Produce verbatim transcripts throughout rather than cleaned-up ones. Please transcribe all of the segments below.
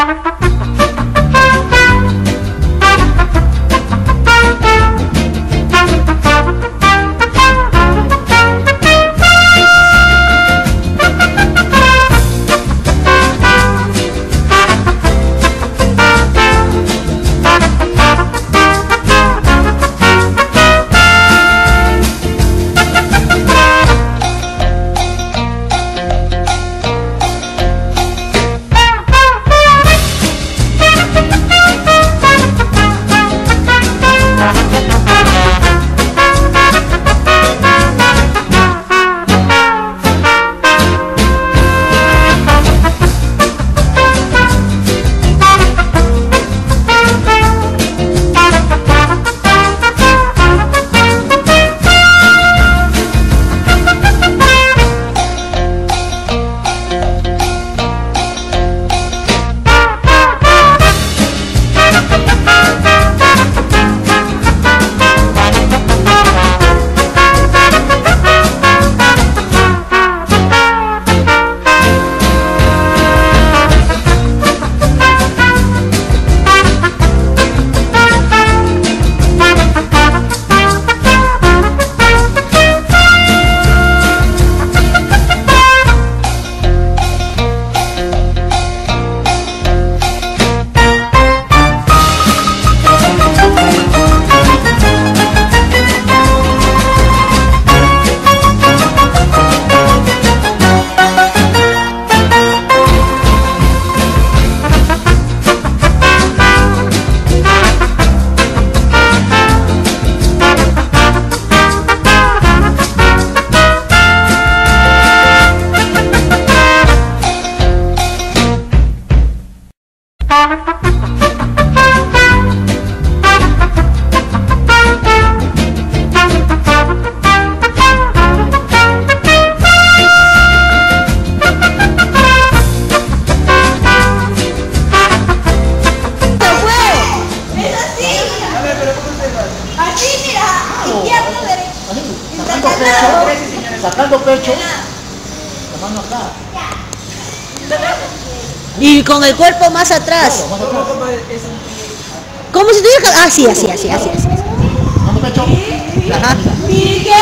Sacando pecho. La mano acá. Y con el cuerpo más atrás. Claro, más atrás. Como si tuviera... Así, así, así, así, así. Mano pecho. Ajá. ¡Miguel!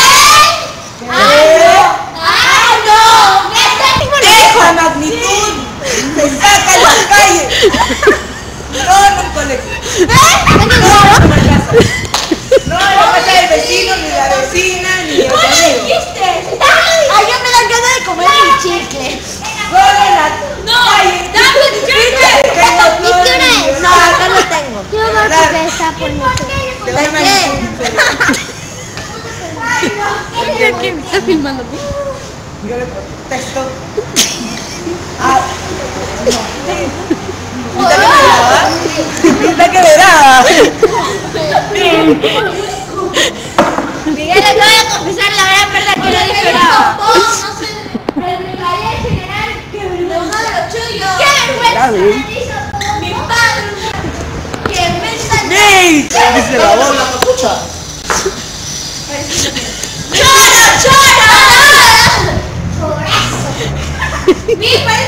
¡Ah, no! ¡Esa magnitud! ¡Se saca en la calle! No en un colegio. No en una casa. No en la casa del vecino, ni la vecina, ni el amigo. Ay, yo me dan ganas de comer un chicle. Solo en la calle. ¡Dame un chicle! Que no ¿Y qué hora es? No, acá lo tengo. Yo creo que está por mucho. te van a ¿Qué? ¿Qué? ¿Me estás filmando tú? Yo le contesto. Ah, no. Pinta que verá. Miguel, le voy a confesar la gran verdad que no esperaba. El brigadier general que uno de los chuyos. ¡Qué vergüenza! Mi padre. Que me está. ¡Ney! Dice la voz, la capucha. ¡Chora, chora! Por eso. Mi padre